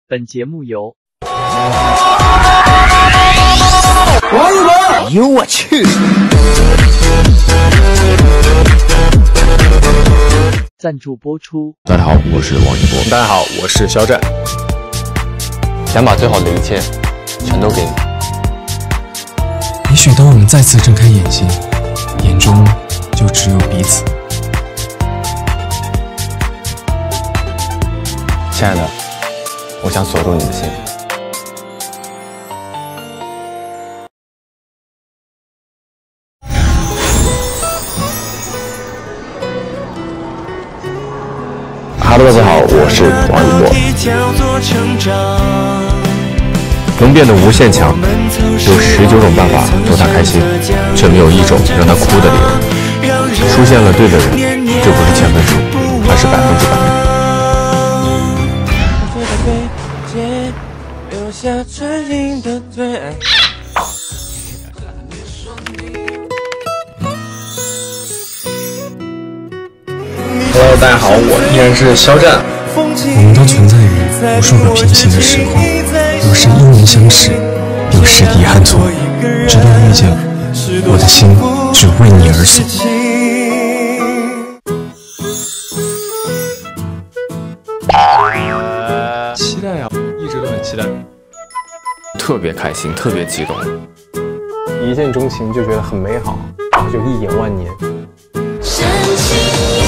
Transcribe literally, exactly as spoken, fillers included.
本节目由王一博，哟我去！ 赞助播出。 大家好，我是王一博。 大家好，我是肖战。 想把最好的一切全都给你。 也许当我们再次睁开眼睛，眼中就只有彼此。 亲爱的，我想锁住你的心。 Hello， 大家好，我是王一博。能变得无限强，有十九种办法逗他开心，却没有一种让他哭的理由。出现了对的人，就不是千分数，而是百分之百。 Hello， 大家好，我依然是肖战。 我们都存在于无数个平行的时空，有时因缘相识，有时遗憾错，直到遇见，我的心只为你而锁。 期待啊，一直都很期待， 特别开心，特别激动， 一见钟情就觉得很美好，然后就一眼万年。 深情